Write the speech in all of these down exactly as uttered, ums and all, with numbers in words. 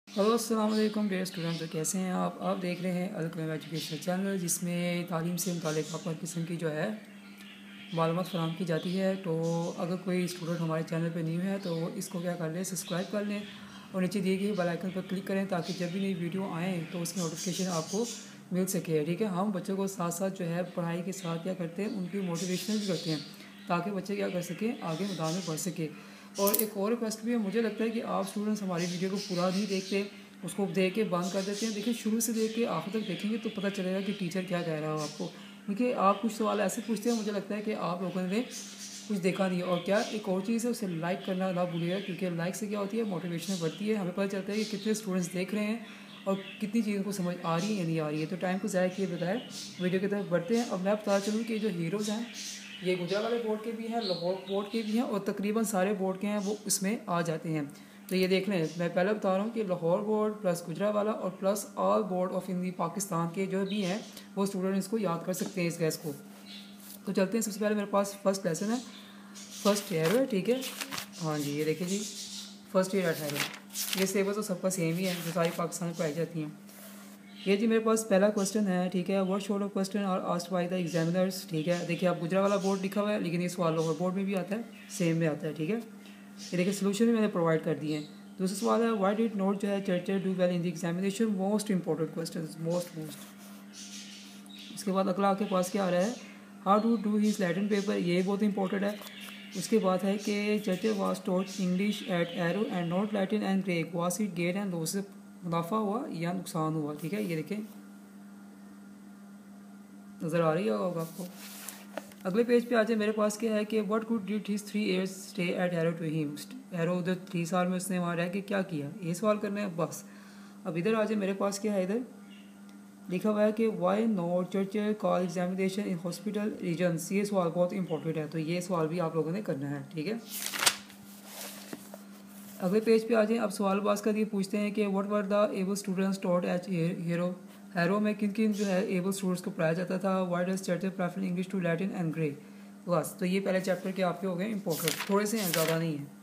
Hello अस्सलाम वालेकुम dear student, तो कैसे हैं आप आप देख रहे हैं अलकलम एजुकेशनल चैनल, जिसमें तालीम से मुतालिक हर किस्म की जो है मालूमात फराहम की जाती है। तो अगर कोई स्टूडेंट हमारे चैनल पर न्यू है तो इसको क्या कर लें, सब्सक्राइब कर लें और नीचे दिए गए बेल आइकन पर क्लिक करें ताकि जब भी नई वीडियो आएँ तो उसकी नोटिफिकेशन आपको मिल सके। ठीक है, हम बच्चों को साथ साथ जो है पढ़ाई के साथ क्या करते हैं, उनकी मोटिवेशन भी करते हैं ताकि बच्चे क्या कर सकें, आगे मैदान में बढ़ सके। और एक और रिक्वेस्ट भी है, मुझे लगता है कि आप स्टूडेंट्स हमारी वीडियो को पूरा नहीं देखते, उसको देख के बंद कर देते हैं। देखिए, शुरू से देख के आखिर तक देखेंगे तो पता चलेगा कि टीचर क्या कह रहा हो आपको, क्योंकि आप कुछ सवाल ऐसे पूछते हैं, मुझे लगता है कि आप लोगों ने कुछ देखा नहीं है। और क्या एक और चीज़ है, उसे लाइक करना ना भूलिएगा, क्योंकि लाइक से क्या होती है, मोटिवेशन बढ़ती है, हमें पता चलता है कि कितने स्टूडेंट्स देख रहे हैं और कितनी चीज़ों को समझ आ रही है या नहीं आ रही है। तो टाइम को ज़ाया किए बताए वीडियो की तरफ बढ़ते हैं। अब मैं बता चलूँ कि जो हीरोज़ हैं ये गुजरावाला बोर्ड के भी हैं, लाहौर बोर्ड के भी हैं और तकरीबन सारे बोर्ड के हैं वो इसमें आ जाते हैं। तो ये देख लें, मैं पहले बता रहा हूँ कि लाहौर बोर्ड प्लस गुजरावाला और plus all board of India Pakistan के जो भी हैं वो स्टूडेंट इसको याद कर सकते हैं, इस गैस को। तो चलते हैं, सबसे पहले मेरे पास फर्स्ट लेसन है, फर्स्ट ईयर है। ठीक है, हाँ जी, ये देखिए जी, फर्स्ट ईयर एट है। ये सिलेबस तो सबका सेम ही है जो सारी पाकिस्तान में पढ़ाई जाती हैं। ये जी मेरे पास पहला क्वेश्चन है। ठीक है, what sort of question are asked by the examiners. ठीक है, देखिए आप गुजरावाला बोर्ड लिखा हुआ है, लेकिन ये सवाल लाहौर बोर्ड में भी आता है, सेम में आता है। ठीक है, ये देखिए सोल्यूशन भी मैंने प्रोवाइड कर दिए हैं। दूसरा सवाल है, व्हाई डिड नॉट जो है Churchill do well in the examination, most important question, most most उसके बाद अगला आपके पास क्या आ रहा है, how to do his Latin paper, ये बहुत इंपॉर्टेंट है। उसके बाद है कि Churchill was taught English at Harrow and not Latin and Greek, was it gain and loss, मुनाफा हुआ या नुकसान हुआ। ठीक है, ये देखें, नज़र आ रही होगा आपको। अगले पेज पे आ जाए, मेरे पास क्या है कि what could did his three years stay at Harrow to him, Harrow उधर थ्री साल में उसने वहाँ रह के क्या किया, ये सवाल करना है बस। अब इधर आ जाए, मेरे पास क्या है, इधर लिखा हुआ है कि why not Churchill call examination in hospital reasons, ये सवाल बहुत इंपॉर्टेंट है, तो ये सवाल भी आप लोगों ने करना है। ठीक है, अगले पेज पे आ जाए। अब सवाल बास का ये पूछते हैं कि what were the able students taught at Harrow, Harrow में किन किन जो है एबल स्टूडेंट्स को पढ़ाया जाता था। Why does Churchill prefer English to Latin and Greek, बस। तो ये पहले चैप्टर के आपके हो गए इंपॉर्टेंट, थोड़े से हैं, ज़्यादा नहीं है।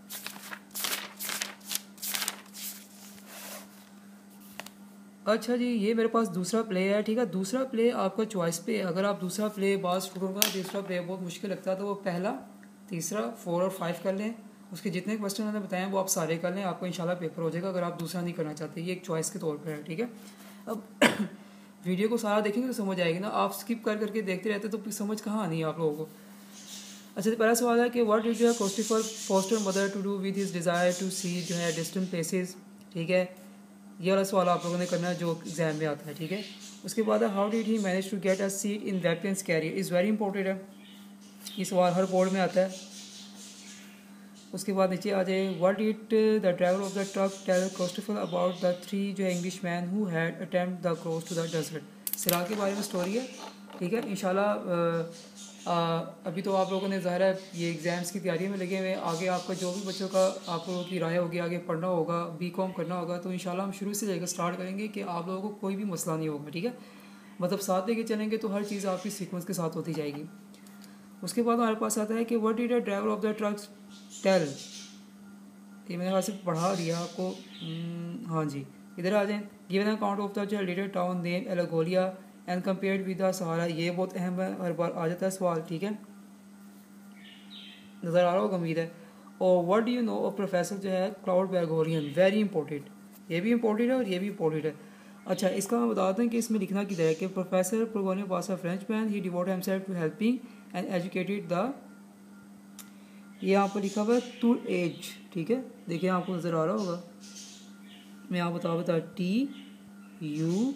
अच्छा जी, ये मेरे पास दूसरा प्ले है। ठीक है, दूसरा प्ले आपका चॉइस पे है। अगर आप दूसरा प्ले बात स्टूडेंट को दूसरा प्ले बहुत मुश्किल लगता है तो वो पहला, तीसरा, फोर और फाइव कर लें। उसके जितने क्वेश्चन मैंने बताए हैं वो आप सारे कर लें, आपको इंशाल्लाह पेपर हो जाएगा अगर आप दूसरा नहीं करना चाहते। ये एक चॉइस के तौर पर है। ठीक है, अब वीडियो को सारा देखेंगे तो समझ आएगी ना, आप स्किप कर करके देखते रहते तो समझ कहाँ आनी है आप लोगों को। अच्छा, तो पहला सवाल है कि व्हाट डिड जो है Christopher foster mother to do with his desire to see जो है डिस्टेंट प्लेसेस। ठीक है, ये वाला सवाल आप लोगों ने करना है जो एग्जाम में आता है। ठीक है, उसके बाद है how did he manage to get a seat in weapons carrier, is very important है, ये सवाल हर बोर्ड में आता है। उसके बाद नीचे आ जाए, what did the driver of the truck tell Christopher about the three जो है Englishman who had attempt the cross to the desert, सिरा के बारे में स्टोरी है। ठीक है, इंशाल्लाह अभी तो आप लोगों ने ज़ाहिर है ये एग्ज़ाम्स की तैयारी में लगे हुए हैं, आगे आपका जो भी बच्चों का आप लोगों की राय होगी, आगे पढ़ना होगा, बी कॉम करना होगा, तो इंशाल्लाह हम शुरू से लेकर स्टार्ट करेंगे कि आप लोगों को कोई भी मसला नहीं होगा। ठीक है, मतलब साथ लेके चलेंगे तो हर चीज़ आपकी सीक्वेंस के साथ होती जाएगी। उसके बाद हमारे पास आता है कि what did the driver of the truck tell, ये मैंने वहाँ से पढ़ा दिया आपको। हाँ जी, इधर आ जाएँ, गिवन अकाउंट ऑफ द जो little town name El Golea and compared with the Sahara, ये बहुत अहम है, हर बार आ जाता है सवाल। ठीक है, नज़र आ रहा होगा उम्मीद है। और what do you know of professor जो है क्लाउड बैगोरियन, वेरी इंपॉर्टेंट, ये भी इंपॉर्टेंट है और ये भी इंपॉर्टेंट है। अच्छा, इसका मैं बता दें कि इसमें लिखना किधर है कि professor Progonian was a Frenchman, he devoted himself to helping and educated the, ये यहाँ पर लिखा हुआ है टू एज। ठीक है, देखिए आपको नज़र आ रहा होगा, मैं यहाँ बता बता टी यू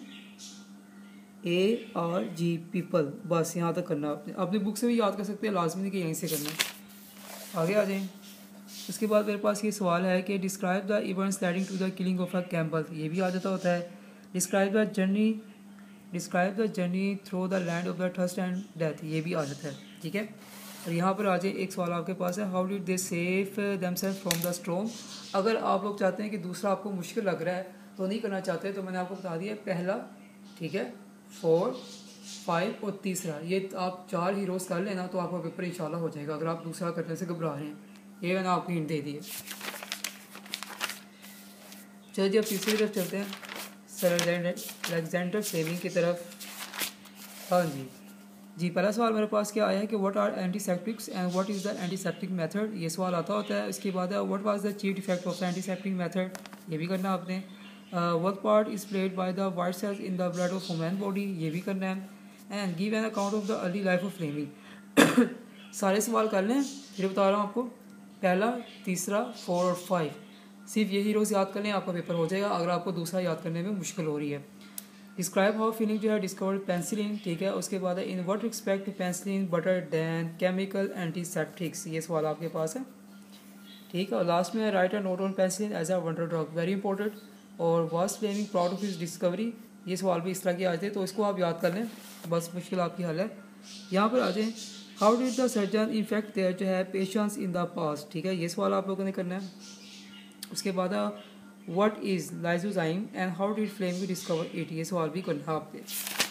ए आर जी, पीपल, बस यहाँ तक करना। आपने अपनी बुक से भी याद कर सकते हैं, लाजमी नहीं कि यहीं से करना। आगे आ जाएं। उसके बाद मेरे पास ये सवाल है कि describe the events leading to the killing of a camel, ये भी आ जाता होता है। Describe the journey, describe the journey through the land of the trust and death, ये भी आ जाता है। ठीक है, और यहाँ पर आ जाए, एक सवाल आपके पास है, how did they save themselves from the storm. अगर आप लोग चाहते हैं कि दूसरा आपको मुश्किल लग रहा है तो नहीं करना चाहते, तो मैंने आपको बता दिया पहला, ठीक है, फोर, फाइव और तीसरा, ये आप चार हीरोज़ कर लेना तो आपका पेपर इंशाल्लाह हो जाएगा, अगर आप दूसरा करने से घबरा रहे हैं। ये मैंने आपको हिंट दे दी है। चलिए जी अब तीसरी तरफ चलते हैं, सर अलेक्जेंडर फ्लेमिंग की तरफ। हाँ जी जी पहला सवाल मेरे पास क्या आया है कि what are antiseptics and what is the antiseptic method, ये सवाल आता होता है। इसके बाद है what was the chief effect of the antiseptic method, ये भी करना आपने। What part is played by the white cells in the blood of human body, ये भी करना है। And give an account of the early life of Fleming. सारे सवाल कर लें, फिर बता रहा हूँ आपको। पहला, तीसरा, फोर और फाइव, सिर्फ ये हीरोज़ याद कर लें, आपका पेपर हो जाएगा। अगर आपको दूसरा याद करने में मुश्किल हो रही है। डिस्क्राइब हाउ फीलिंग जो है डिस्कवर्ड पेंसिलिन, ठीक है। उसके बाद है in what respect penicillin better than chemical antiseptics, ये सवाल आपके पास है, ठीक है। और लास्ट में write a note on penicillin as a wonder drug, very important. और was Fleming proud of his discovery, ये सवाल भी इस तरह के आते हैं, तो इसको आप याद कर लें, बस मुश्किल आपकी हल है। यहाँ पर आ जाए, how did the surgeon effect their जो है पेशेंट्स इन द पास्ट, ठीक है, ये सवाल आप लोगों ने करना है। उसके बाद what is lysozyme and how did Fleming discover it, ये सवाल भी करना है आपके।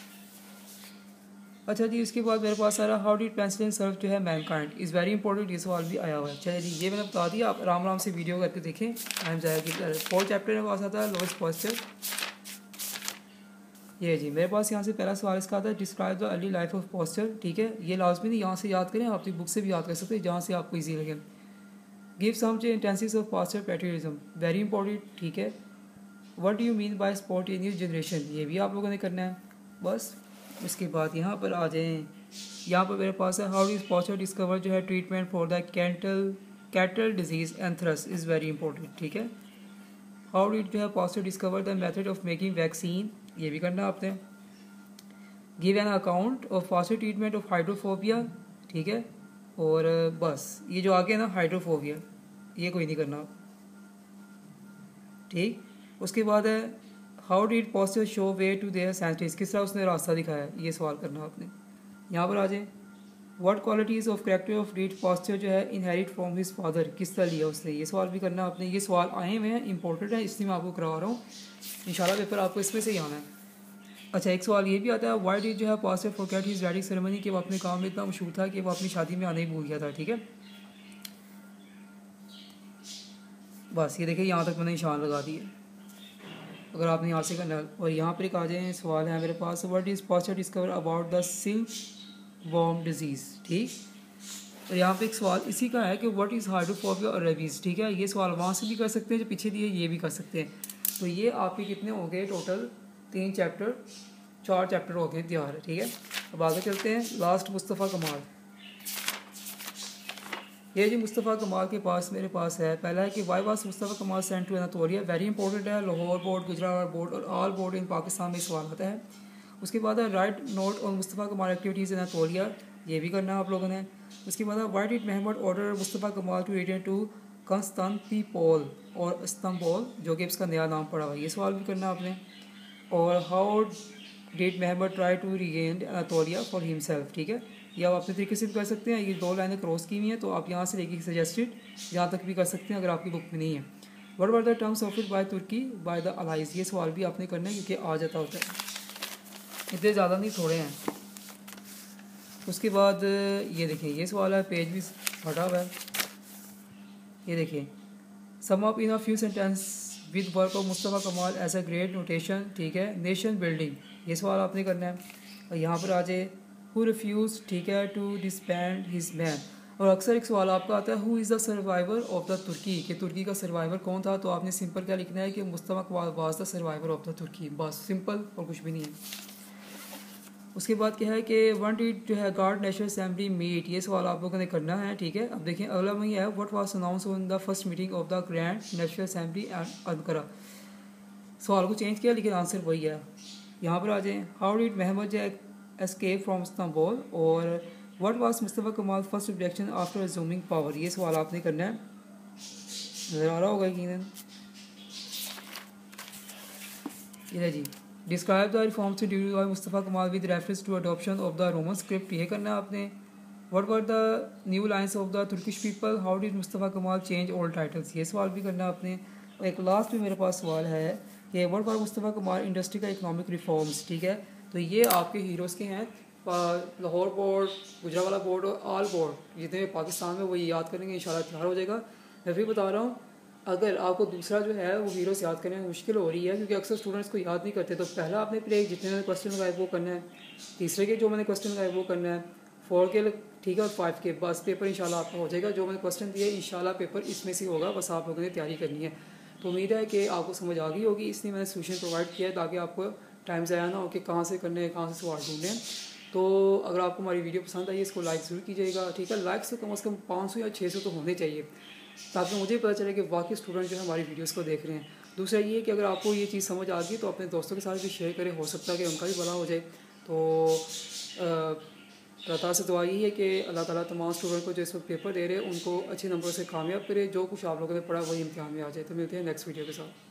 अच्छा जी, इसके बाद मेरे पास आ रहा हाउ डिड पेंसिलिन सर्व जो है मैनकाइंड, इज़ वेरी इंपॉर्टेंट, ये सवाल भी आया हुआ है। चलिए जी, ये मैंने बता दिया, आप आराम आराम से वीडियो करके देखें, टाइम जाएगी। फोर्थ चैप्टर में पास आता है लोएस्ट पॉस्चर, ये जी मेरे पास यहाँ से पहला सवाल इसका आता है describe the early life of Pasteur, ठीक है। ये लाजमी नहीं यहाँ से याद करें, आप बुक से भी याद कर सकते हैं जहाँ से आपको ईजी लगे। Give some intensities of Pasteur patriotism, very important, ठीक है। What do you mean by spontaneous generation, ये भी आप लोगों ने करना है, बस। उसके बाद यहाँ पर आ जाएँ, यहाँ पर मेरे पास है हाउ इज पॉस्चर डिस्कवर जो है treatment for the cattle cattle disease anthrax, is very important, ठीक है। हाउ डिड जो है Pasteur discover the method of making vaccine, ये भी करना आपने। Give an account of Pasteur treatment of hydrophobia, ठीक है। और बस ये जो आगे है ना हाइड्रोफोबिया, ये कोई नहीं करना, ठीक। उसके बाद है how did Pasteur show way to their scientist, किस तरह उसने रास्ता दिखाया, ये सवाल करना आपने। यहाँ पर आ जाए, what qualities of character of did Pasteur जो है इनहेरिट फ्रॉम हिज फादर, किस तरह लिया उसने, ये सवाल भी करना आपने। ये सवाल आए हुए हैं, इंपॉर्टेंट है, इसलिए मैं आपको करवा रहा हूँ। इंशाल्लाह पेपर आपको इसमें से ही आना है। अच्छा, एक सवाल ये भी आता है व्हाई डिड जो है Pasteur forget his wedding ceremony, कि वो अपने काम में इतना मशहूर था कि वो अपनी शादी में आने ही भूल गया था, ठीक है। बस ये देखिए, यहाँ तक मैंने निशान लगा दिए, अगर आपने यहाँ से करना। और यहाँ पर एक आ जाए सवाल है मेरे पास, what is Pasteur discover about the silkworm disease, ठीक। और यहाँ पे एक सवाल इसी का है कि व्हाट इज़ हाइड्रोफोबिया और रेबीज़, ठीक है। ये सवाल वहाँ से भी कर सकते हैं जो पीछे दिए, ये भी कर सकते हैं। तो ये आपके कितने हो गए टोटल, तीन चैप्टर, चार चैप्टर हो गए तैयार है, ठीक है। अब आगे चलते हैं, लास्ट मुस्तफ़ा कमाल। ये जी मुस्तफ़ा कमाल के पास मेरे पास है, पहला है कि Y was Mustafa Kemal sent to Anatolia, very important है। लाहौर बोर्ड, गुजरावाला बोर्ड और ऑल बोर्ड इन पाकिस्तान में सवाल आता है। उसके बाद है राइट नोट ऑन मुस्तफ़ा कमाल एक्टिविटीज़ इन एनातोलिया, ये भी करना आप लोगों ने। उसके बाद है why did Mahmud order Mustafa Kemal to return to कंस्तांतिनोपल और इस्तांबुल, जो कि इसका नया नाम पड़ा हुआ है, ये सवाल भी करना आपने। और how did Mahmud try to regain Anatolia for himself, ठीक है। ये आप अपने तरीके से भी कर सकते हैं, ये दो लाइनें क्रॉस की हुई हैं, तो आप यहाँ से लेके सजेस्टेड यहाँ तक भी कर सकते हैं अगर आपकी बुक में नहीं है। What were the terms offered by Turkey by the allies, ये सवाल भी आपने करना है क्योंकि आ जाता होता है, इतने ज़्यादा नहीं, थोड़े हैं। उसके बाद ये देखिए, ये सवाल है, पेज भी फटा हुआ है, ये देखिए, sum up in a few sentence with work of Mustafa Kemal as a great notation, ठीक है। नेशन बिल्डिंग, ये सवाल आपने करना है। और यहाँ पर आ जाए हु रिफ्यूज, ठीक है, टू डिस्बैंड हिज मैन। और अक्सर एक सवाल आपका आता है who is the survivor of the Turkey, कि तुर्की का सर्वाइवर कौन था, तो आपने सिंपल क्या लिखना है कि Mustafa Kemal was the survivor of the Turkey, बस सिंपल, और कुछ भी नहीं है। उसके बाद क्या है कि वन डिड जो है गार्ड नेशनल असेंबली मीट, ये सवाल आप लोगों ने करना है, ठीक है। अब देखिए अगला में है what was announce on the first meeting of the grand national assembly Ankara, सवाल को चेंज किया लेकिन आंसर वही है। यहाँ पर आ जाए हाउ डिड महमूद जो एस्केप फ्रॉम इस्तांबुल, और what was Mustafa Kemal first reaction after assuming power, ये सवाल आपने करना है, नजर आ रहा होगा यकीनन। ये जी describe the reforms introduced by Mustafa Kemal with reference to adoption of the Roman script, ये करना है आपने। What were the new lines of the Turkish people, how did Mustafa Kemal change old titles, ये सवाल भी करना है आपने। और एक लास्ट में मेरे पास सवाल है कि व्हाट वर मुस्तफ़ा कमाल इंडस्ट्री का इकोनॉमिक रिफॉर्म्स, ठीक है। तो ये आपके हीरोज़ के हैं, लाहौर बोर्ड, गुजरावाला बोर्ड और ऑल बोर्ड जितने पाकिस्तान में, वो याद करेंगे इंशाल्लाह तैयार हो जाएगा। मैं भी बता रहा हूँ अगर आपको दूसरा जो है वो हीरोस याद करने में मुश्किल हो रही है क्योंकि अक्सर स्टूडेंट्स को याद नहीं करते, तो पहला आपने प्ले जितने मैंने क्वेश्चन लगाए वो करना है, तीसरे के जो मैंने क्वेश्चन लगाए वो करना है, फोर के ठीक है, और फाइव के बस पेपर इंशाल्लाह आपका हो जाएगा। जो मैंने क्वेश्चन दिए इंशाल्लाह पेपर इसमें से होगा, बस आप लोगों ने तैयारी करनी है। तो उम्मीद है कि आपको समझ आ गई होगी, इसलिए मैंने सोल्यूशन प्रोवाइड किया है ताकि आपको टाइम ज़ाया ना हो कि कहाँ से करने हैं, कहाँ से सवाल ढूंढने हैं। तो अगर आपको हमारी वीडियो पसंद आई इसको लाइक ज़रूर कीजिएगा, ठीक है। लाइक्स तो कम अज़ कम पाँच सौ या छः सौ तो होने चाहिए ताकि मुझे पता चले कि वाकई स्टूडेंट जो है हमारी वीडियोस को देख रहे हैं। दूसरा ये है कि अगर आपको ये चीज़ समझ आ गई तो अपने दोस्तों के साथ भी शेयर करें, हो सकता है कि उनका भी भला हो जाए। तो अल्लाह ताला से दुआ यही है कि अल्लाह ताला तमाम स्टूडेंट को जो इस वक्त पेपर दे रहे हैं उनको अच्छे नंबर से कामयाब करे, जो कुछ आप लोगों ने पढ़ा वही इम्तिहान में आ जाए। तो मिलते हैं नेक्स्ट वीडियो के साथ।